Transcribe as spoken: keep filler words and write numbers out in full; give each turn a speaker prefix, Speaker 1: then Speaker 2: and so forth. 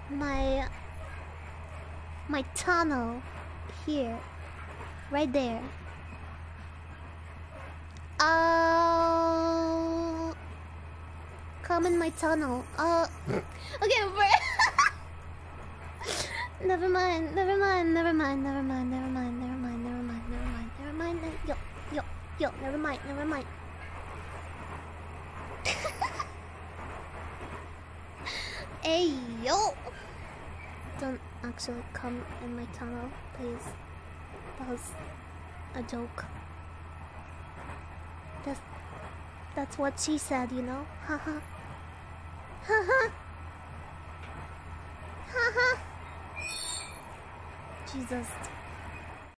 Speaker 1: my my tunnel here, right there. Uh, come in my tunnel. Uh, okay, never mind, never mind, never mind, never mind, never mind, never mind, never mind, never mind, never mind. Yo, yo, yo, never mind, never mind. Hey, yo! Don't actually come in my tunnel, please. That was a joke. That's that's what she said, you know. Haha. Haha. Haha. Jesus.